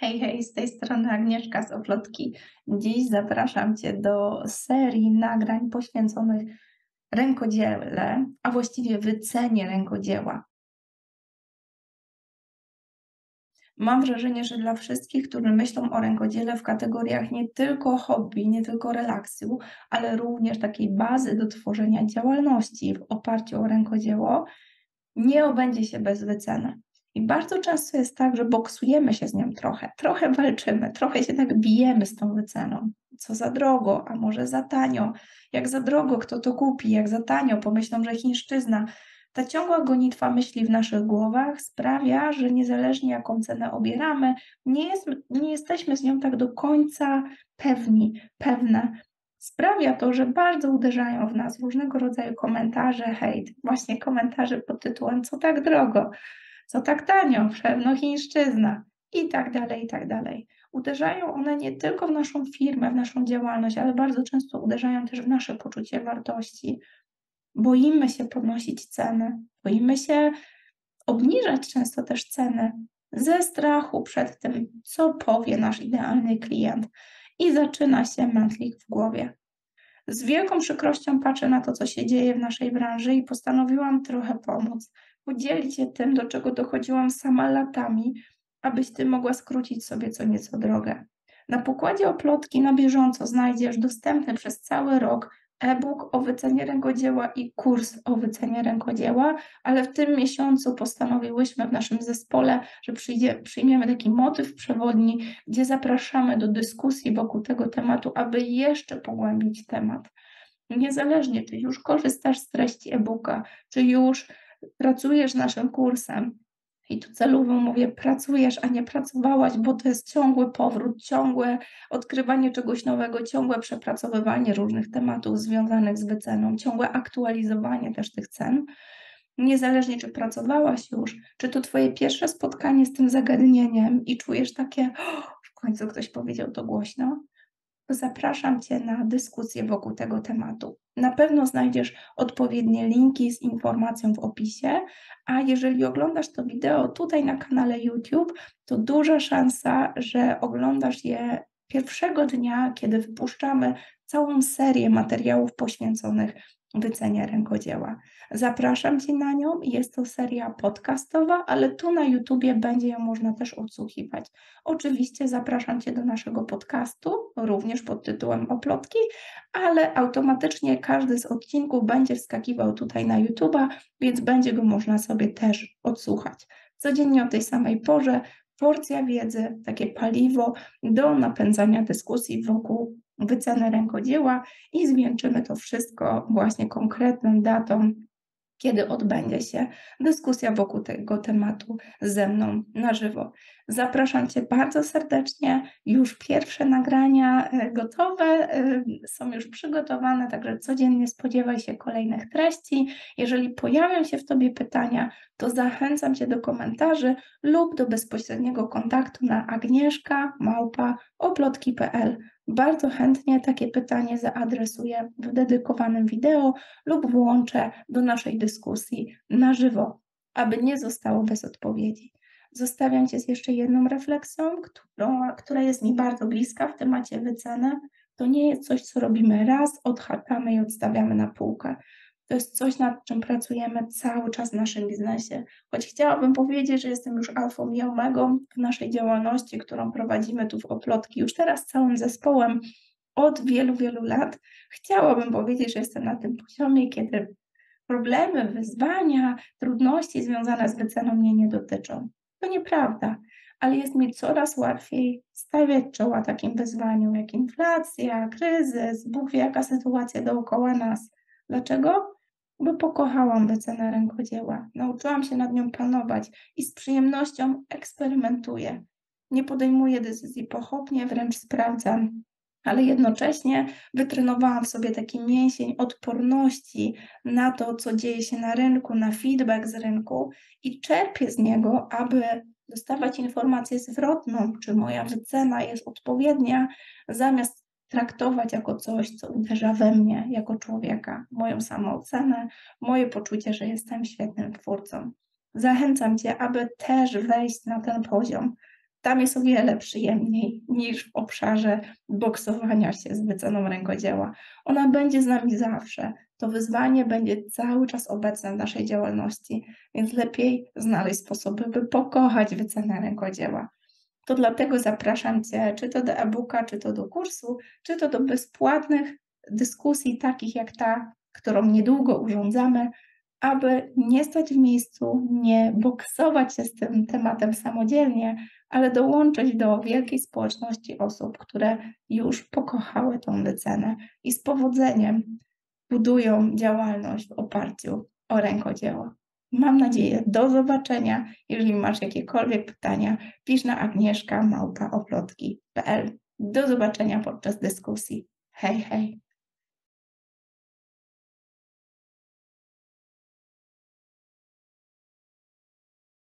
Hej, hej, z tej strony Agnieszka z Oplotki. Dziś zapraszam Cię do serii nagrań poświęconych rękodziele, a właściwie wycenie rękodzieła. Mam wrażenie, że dla wszystkich, którzy myślą o rękodziele w kategoriach nie tylko hobby, nie tylko relaksu, ale również takiej bazy do tworzenia działalności w oparciu o rękodzieło, nie obędzie się bez wyceny. I bardzo często jest tak, że boksujemy się z nią trochę walczymy, trochę się tak bijemy z tą wyceną. Co za drogo, a może za tanio? Jak za drogo, kto to kupi? Jak za tanio? Pomyślą, że chińszczyzna. Ta ciągła gonitwa myśli w naszych głowach sprawia, że niezależnie jaką cenę obieramy, nie jesteśmy z nią tak do końca pewne. Sprawia to, że bardzo uderzają w nas różnego rodzaju komentarze, hejt, właśnie komentarze pod tytułem „Co tak drogo? Co tak tanio? Pewno chińszczyzna” i tak dalej, i tak dalej. Uderzają one nie tylko w naszą firmę, w naszą działalność, ale bardzo często uderzają też w nasze poczucie wartości. Boimy się podnosić ceny, boimy się obniżać często też ceny ze strachu przed tym, co powie nasz idealny klient i zaczyna się mętlik w głowie. Z wielką przykrością patrzę na to, co się dzieje w naszej branży i postanowiłam trochę pomóc, podzielić się tym, do czego dochodziłam sama latami, abyś Ty mogła skrócić sobie co nieco drogę. Na pokładzie Oplotki na bieżąco znajdziesz dostępny przez cały rok e-book o wycenie rękodzieła i kurs o wycenie rękodzieła, ale w tym miesiącu postanowiłyśmy w naszym zespole, że przyjmiemy taki motyw przewodni, gdzie zapraszamy do dyskusji wokół tego tematu, aby jeszcze pogłębić temat. Niezależnie, czy już korzystasz z treści e-booka, czy już pracujesz naszym kursem, i tu celowo mówię pracujesz, a nie pracowałaś, bo to jest ciągły powrót, ciągłe odkrywanie czegoś nowego, ciągłe przepracowywanie różnych tematów związanych z wyceną, ciągłe aktualizowanie też tych cen. Niezależnie, czy pracowałaś już, czy to Twoje pierwsze spotkanie z tym zagadnieniem i czujesz takie: w końcu ktoś powiedział to głośno, to zapraszam Cię na dyskusję wokół tego tematu. Na pewno znajdziesz odpowiednie linki z informacją w opisie, a jeżeli oglądasz to wideo tutaj na kanale YouTube, to duża szansa, że oglądasz je pierwszego dnia, kiedy wypuszczamy całą serię materiałów poświęconych wycenie rękodzieła. Zapraszam Cię na nią. Jest to seria podcastowa, ale tu na YouTubie będzie ją można też odsłuchiwać. Oczywiście zapraszam Cię do naszego podcastu, również pod tytułem Oplotki, ale automatycznie każdy z odcinków będzie wskakiwał tutaj na YouTuba, więc będzie go można sobie też odsłuchać. Codziennie o tej samej porze porcja wiedzy, takie paliwo do napędzania dyskusji wokół wyceny rękodzieła i zwieńczymy to wszystko właśnie konkretną datą, kiedy odbędzie się dyskusja wokół tego tematu ze mną na żywo. Zapraszam Cię bardzo serdecznie. Już pierwsze nagrania gotowe, są już przygotowane, także codziennie spodziewaj się kolejnych treści. Jeżeli pojawią się w Tobie pytania, to zachęcam Cię do komentarzy lub do bezpośredniego kontaktu na agnieszka@oplotki.pl. Bardzo chętnie takie pytanie zaadresuję w dedykowanym wideo lub włączę do naszej dyskusji na żywo, aby nie zostało bez odpowiedzi. Zostawiam Cię z jeszcze jedną refleksją, która jest mi bardzo bliska w temacie wyceny. To nie jest coś, co robimy raz, odhaczamy i odstawiamy na półkę. To jest coś, nad czym pracujemy cały czas w naszym biznesie. Choć chciałabym powiedzieć, że jestem już alfą i omegą w naszej działalności, którą prowadzimy tu w Oplotki, już teraz całym zespołem od wielu, wielu lat. Chciałabym powiedzieć, że jestem na tym poziomie, kiedy problemy, wyzwania, trudności związane z wyceną mnie nie dotyczą. To nieprawda, ale jest mi coraz łatwiej stawiać czoła takim wyzwaniom jak inflacja, kryzys, Bóg wie jaka sytuacja dookoła nas. Dlaczego? Bo pokochałam wycenę rękodzieła, nauczyłam się nad nią panować i z przyjemnością eksperymentuję. Nie podejmuję decyzji pochopnie, wręcz sprawdzam, ale jednocześnie wytrenowałam w sobie taki mięsień odporności na to, co dzieje się na rynku, na feedback z rynku i czerpię z niego, aby dostawać informację zwrotną, czy moja wycena jest odpowiednia, zamiast traktować jako coś, co uderza we mnie jako człowieka, moją samoocenę, moje poczucie, że jestem świetnym twórcą. Zachęcam Cię, aby też wejść na ten poziom, Tam jest o wiele przyjemniej niż w obszarze boksowania się z wyceną rękodzieła. Ona będzie z nami zawsze. To wyzwanie będzie cały czas obecne w naszej działalności, więc lepiej znaleźć sposoby, by pokochać wycenę rękodzieła. To dlatego zapraszam Cię, czy to do e-booka, czy to do kursu, czy to do bezpłatnych dyskusji, takich jak ta, którą niedługo urządzamy, aby nie stać w miejscu, nie boksować się z tym tematem samodzielnie, ale dołączyć do wielkiej społeczności osób, które już pokochały tą wycenę i z powodzeniem budują działalność w oparciu o rękodzieło. Mam nadzieję, do zobaczenia. Jeżeli masz jakiekolwiek pytania, pisz na agnieszka@oplotki.pl. Do zobaczenia podczas dyskusji. Hej, hej!